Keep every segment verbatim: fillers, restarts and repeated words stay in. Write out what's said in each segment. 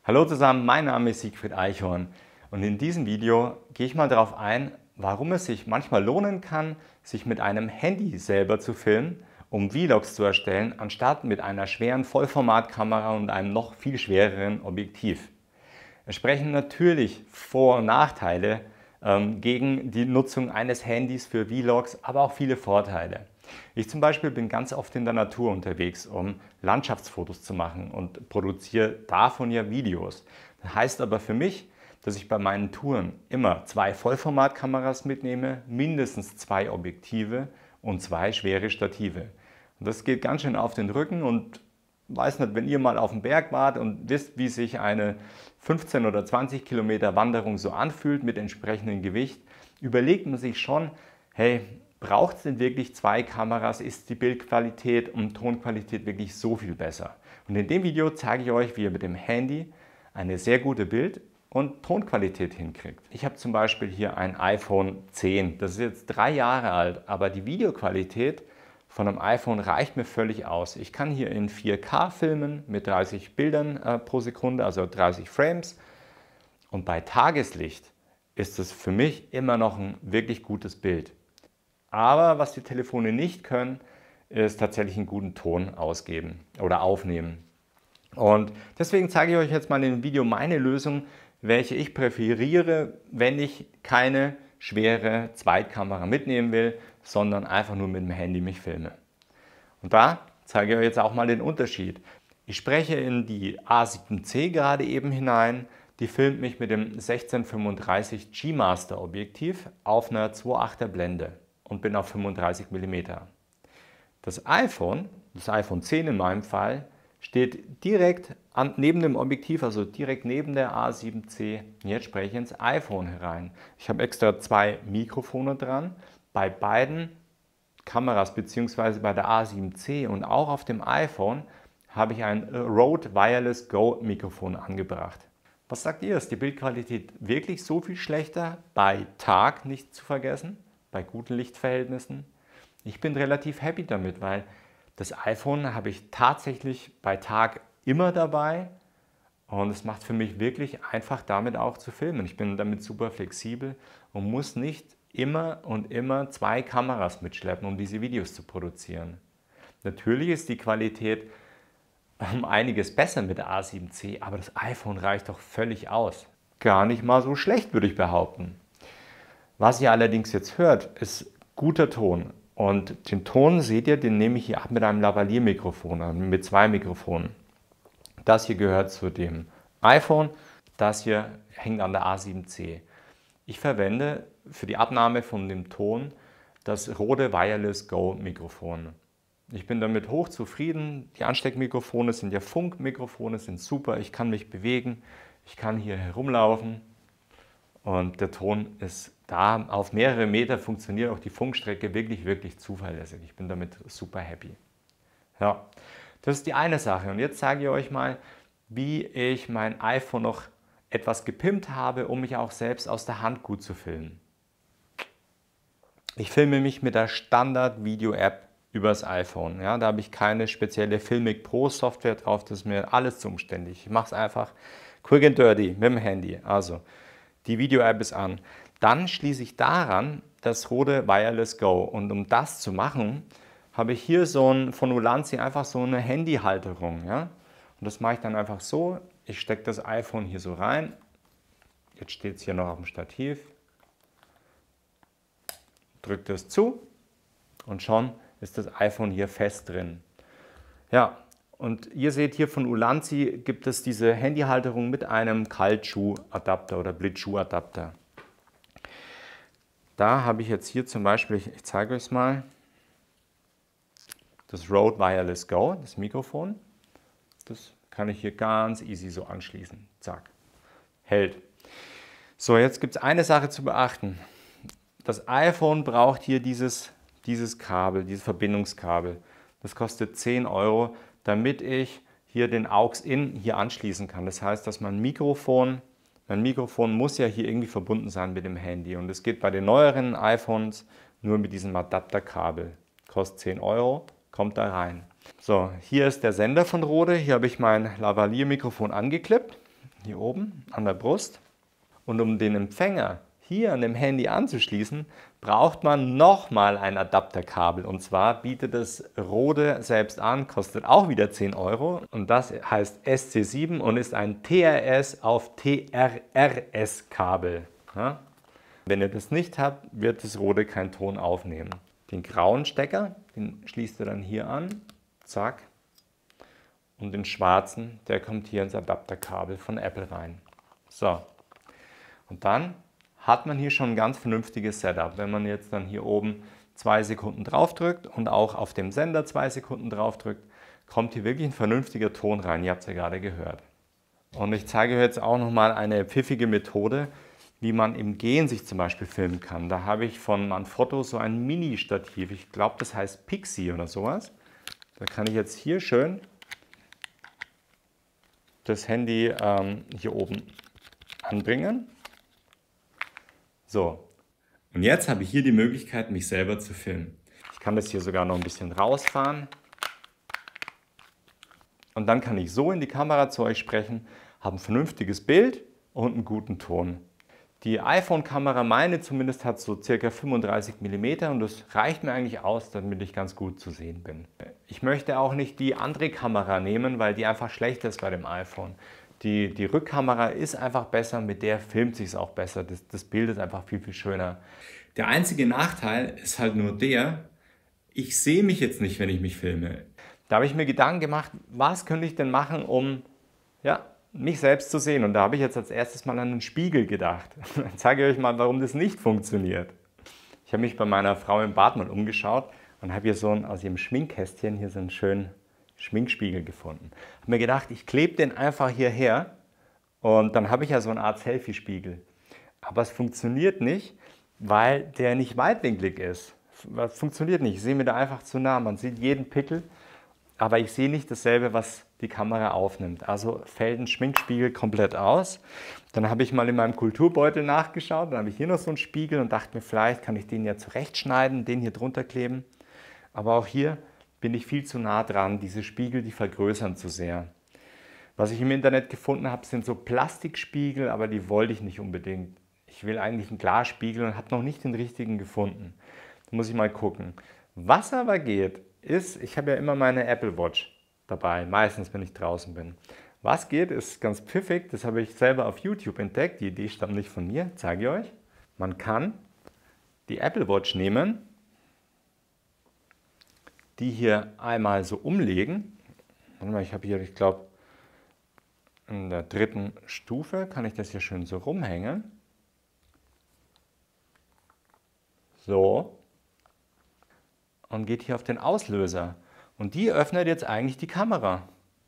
Hallo zusammen, mein Name ist Siegfried Eichhorn und in diesem Video gehe ich mal darauf ein, warum es sich manchmal lohnen kann, sich mit einem Handy selber zu filmen, um Vlogs zu erstellen, anstatt mit einer schweren Vollformatkamera und einem noch viel schwereren Objektiv. Es sprechen natürlich Vor- und Nachteile ähm, gegen die Nutzung eines Handys für Vlogs, aber auch viele Vorteile. Ich zum Beispiel bin ganz oft in der Natur unterwegs, um Landschaftsfotos zu machen und produziere davon ja Videos. Das heißt aber für mich, dass ich bei meinen Touren immer zwei Vollformatkameras mitnehme, mindestens zwei Objektive und zwei schwere Stative. Und das geht ganz schön auf den Rücken und weiß nicht, wenn ihr mal auf dem Berg wart und wisst, wie sich eine fünfzehn oder zwanzig Kilometer Wanderung so anfühlt mit entsprechendem Gewicht, überlegt man sich schon, hey, braucht es denn wirklich zwei Kameras? Ist die Bildqualität und Tonqualität wirklich so viel besser? Und in dem Video zeige ich euch, wie ihr mit dem Handy eine sehr gute Bild- und Tonqualität hinkriegt. Ich habe zum Beispiel hier ein iPhone zehn. Das ist jetzt drei Jahre alt, aber die Videoqualität von einem iPhone reicht mir völlig aus. Ich kann hier in vier K filmen mit dreißig Bildern äh, pro Sekunde, also dreißig Frames. Und bei Tageslicht ist es für mich immer noch ein wirklich gutes Bild. Aber was die Telefone nicht können, ist tatsächlich einen guten Ton ausgeben oder aufnehmen. Und deswegen zeige ich euch jetzt mal in dem Video meine Lösung, welche ich präferiere, wenn ich keine schwere Zweitkamera mitnehmen will, sondern einfach nur mit dem Handy mich filme. Und da zeige ich euch jetzt auch mal den Unterschied. Ich spreche in die A sieben C gerade eben hinein. Die filmt mich mit dem sechzehn fünfunddreißig G Master Objektiv auf einer zwei Komma achter Blende und bin auf fünfunddreißig Millimeter. Das iPhone, das iPhone zehn in meinem Fall, steht direkt an, neben dem Objektiv, also direkt neben der A sieben C. Jetzt spreche ich ins iPhone herein. Ich habe extra zwei Mikrofone dran. Bei beiden Kameras bzw. bei der A sieben C und auch auf dem iPhone habe ich ein Rode Wireless Go Mikrofon angebracht. Was sagt ihr? Ist die Bildqualität wirklich so viel schlechter? Bei Tag nicht zu vergessen, bei guten Lichtverhältnissen. Ich bin relativ happy damit, weil das iPhone habe ich tatsächlich bei Tag immer dabei und es macht für mich wirklich einfach damit auch zu filmen. Ich bin damit super flexibel und muss nicht immer und immer zwei Kameras mitschleppen, um diese Videos zu produzieren. Natürlich ist die Qualität um einiges besser mit der A sieben C, aber das iPhone reicht doch völlig aus. Gar nicht mal so schlecht, würde ich behaupten. Was ihr allerdings jetzt hört, ist guter Ton. Und den Ton, seht ihr, den nehme ich hier ab mit einem Lavalier-Mikrofon, mit zwei Mikrofonen. Das hier gehört zu dem iPhone, das hier hängt an der A sieben C. Ich verwende für die Abnahme von dem Ton das Rode Wireless Go Mikrofon. Ich bin damit hochzufrieden. Die Ansteckmikrofone sind ja Funkmikrofone, sind super. Ich kann mich bewegen, ich kann hier herumlaufen und der Ton ist da. Auf mehrere Meter funktioniert auch die Funkstrecke wirklich, wirklich zuverlässig. Ich bin damit super happy. Ja, das ist die eine Sache. Und jetzt zeige ich euch mal, wie ich mein iPhone noch etwas gepimpt habe, um mich auch selbst aus der Hand gut zu filmen. Ich filme mich mit der Standard-Video-App übers iPhone. Ja, da habe ich keine spezielle Filmic Pro Software drauf, das ist mir alles zu umständlich. Ich mache es einfach quick and dirty mit dem Handy. Also, die Video-App ist an. Dann schließe ich daran das Rode Wireless Go. Und um das zu machen, habe ich hier so ein, von Ulanzi einfach so eine Handyhalterung. Ja? Und das mache ich dann einfach so. Ich stecke das iPhone hier so rein. Jetzt steht es hier noch auf dem Stativ. Drücke das zu und schon ist das iPhone hier fest drin. Ja, und ihr seht hier von Ulanzi gibt es diese Handyhalterung mit einem Kaltschuh-Adapter oder Blitzschuh-Adapter. Da habe ich jetzt hier zum Beispiel, ich zeige euch es mal, das Rode Wireless Go, das Mikrofon. Das kann ich hier ganz easy so anschließen. Zack, hält. So, jetzt gibt es eine Sache zu beachten. Das iPhone braucht hier dieses, dieses Kabel, dieses Verbindungskabel. Das kostet zehn Euro, damit ich hier den Aux-In hier anschließen kann. Das heißt, dass mein Mikrofon, mein Mikrofon muss ja hier irgendwie verbunden sein mit dem Handy. Und es geht bei den neueren iPhones nur mit diesem Adapterkabel. Kostet zehn Euro, kommt da rein. So, hier ist der Sender von Rode. Hier habe ich mein Lavalier-Mikrofon angeklippt. hier oben an der Brust. Und um den Empfänger hier an dem Handy anzuschließen, braucht man nochmal ein Adapterkabel. Und zwar bietet es Rode selbst an, kostet auch wieder zehn Euro. Und das heißt S C sieben und ist ein T R S auf T R R S-Kabel. Ja? Wenn ihr das nicht habt, wird das Rode keinen Ton aufnehmen. Den grauen Stecker, den schließt ihr dann hier an. Zack. Und den schwarzen, der kommt hier ins Adapterkabel von Apple rein. So. Und dann hat man hier schon ein ganz vernünftiges Setup. Wenn man jetzt dann hier oben zwei Sekunden drauf drückt und auch auf dem Sender zwei Sekunden drauf drückt, kommt hier wirklich ein vernünftiger Ton rein. Ihr habt es ja gerade gehört. Und ich zeige euch jetzt auch nochmal eine pfiffige Methode, wie man im Gehen sich zum Beispiel filmen kann. Da habe ich von Manfrotto so ein Mini-Stativ. Ich glaube, das heißt Pixie oder sowas. Da kann ich jetzt hier schön das Handy ähm, hier oben anbringen. So, und jetzt habe ich hier die Möglichkeit, mich selber zu filmen. Ich kann das hier sogar noch ein bisschen rausfahren. Und dann kann ich so in die Kamera zu euch sprechen, habe ein vernünftiges Bild und einen guten Ton. Die iPhone-Kamera, meine zumindest, hat so ca. fünfunddreißig Millimeter und das reicht mir eigentlich aus, damit ich ganz gut zu sehen bin. Ich möchte auch nicht die andere Kamera nehmen, weil die einfach schlechter ist bei dem iPhone. Die, die Rückkamera ist einfach besser, mit der filmt sich es auch besser. Das, das Bild ist einfach viel, viel schöner. Der einzige Nachteil ist halt nur der, ich sehe mich jetzt nicht, wenn ich mich filme. Da habe ich mir Gedanken gemacht, was könnte ich denn machen, um ja, mich selbst zu sehen. Und da habe ich jetzt als erstes mal an einen Spiegel gedacht. Dann zeige ich euch mal, warum das nicht funktioniert. Ich habe mich bei meiner Frau im Bad mal umgeschaut und habe hier so ein, aus ihrem Schminkkästchen hier so einen schönen Schminkspiegel gefunden. Habe mir gedacht, ich klebe den einfach hierher und dann habe ich ja so eine Art Selfie-Spiegel. Aber es funktioniert nicht, weil der nicht weitwinklig ist. Das funktioniert nicht. Ich sehe mir da einfach zu nah. Man sieht jeden Pickel, aber ich sehe nicht dasselbe, was die Kamera aufnimmt. Also fällt ein Schminkspiegel komplett aus. Dann habe ich mal in meinem Kulturbeutel nachgeschaut. Dann habe ich hier noch so einen Spiegel und dachte mir, vielleicht kann ich den ja zurechtschneiden, den hier drunter kleben. Aber auch hier bin ich viel zu nah dran. Diese Spiegel, die vergrößern zu sehr. Was ich im Internet gefunden habe, sind so Plastikspiegel, aber die wollte ich nicht unbedingt. Ich will eigentlich einen Glasspiegel und habe noch nicht den richtigen gefunden. Da muss ich mal gucken. Was aber geht, ist, ich habe ja immer meine Apple Watch dabei, meistens wenn ich draußen bin. Was geht, ist ganz pfiffig, das habe ich selber auf YouTube entdeckt, die Idee stammt nicht von mir, zeige ich euch. Man kann die Apple Watch nehmen, die hier einmal so umlegen. Ich habe hier, ich glaube, in der dritten Stufe kann ich das hier schön so rumhängen. So. Und geht hier auf den Auslöser. Und die öffnet jetzt eigentlich die Kamera.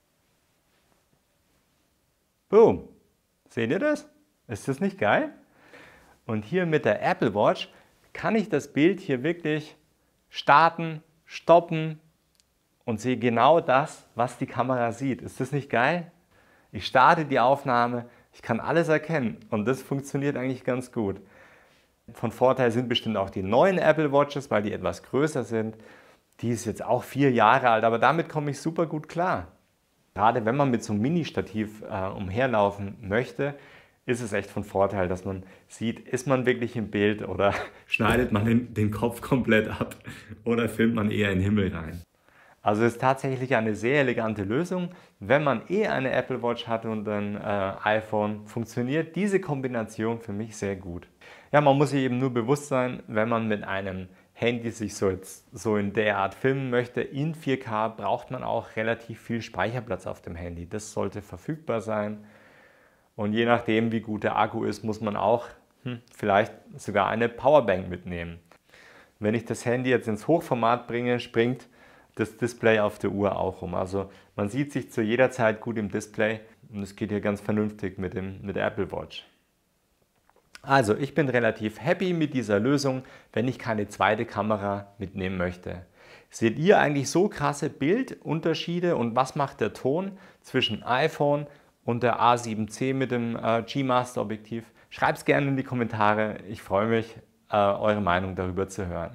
Boom. Seht ihr das? Ist das nicht geil? Und hier mit der Apple Watch kann ich das Bild hier wirklich starten, stoppen und sehe genau das, was die Kamera sieht. Ist das nicht geil? Ich starte die Aufnahme, ich kann alles erkennen und das funktioniert eigentlich ganz gut. Von Vorteil sind bestimmt auch die neuen Apple Watches, weil die etwas größer sind. Die ist jetzt auch vier Jahre alt, aber damit komme ich super gut klar. Gerade wenn man mit so einem Mini-Stativ äh, umherlaufen möchte, ist es echt von Vorteil, dass man sieht, ist man wirklich im Bild oder schneidet man den, den Kopf komplett ab oder filmt man eher in den Himmel rein. Also es ist tatsächlich eine sehr elegante Lösung. Wenn man eh eine Apple Watch hat und ein äh, iPhone, funktioniert diese Kombination für mich sehr gut. Ja, man muss sich eben nur bewusst sein, wenn man mit einem Handy sich so, jetzt, so in der Art filmen möchte, in vier K braucht man auch relativ viel Speicherplatz auf dem Handy. Das sollte verfügbar sein. Und je nachdem, wie gut der Akku ist, muss man auch hm, vielleicht sogar eine Powerbank mitnehmen. Wenn ich das Handy jetzt ins Hochformat bringe, springt das Display auf der Uhr auch um. Also man sieht sich zu jeder Zeit gut im Display und es geht hier ganz vernünftig mit, dem, mit der Apple Watch. Also ich bin relativ happy mit dieser Lösung, wenn ich keine zweite Kamera mitnehmen möchte. Seht ihr eigentlich so krasse Bildunterschiede und was macht der Ton zwischen iPhone und der A sieben C mit dem äh, G-Master Objektiv? Schreibt es gerne in die Kommentare, ich freue mich, äh, eure Meinung darüber zu hören.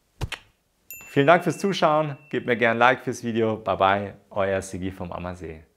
Vielen Dank fürs Zuschauen, gebt mir gerne ein Like fürs Video, bye bye, euer Sigi vom Ammersee.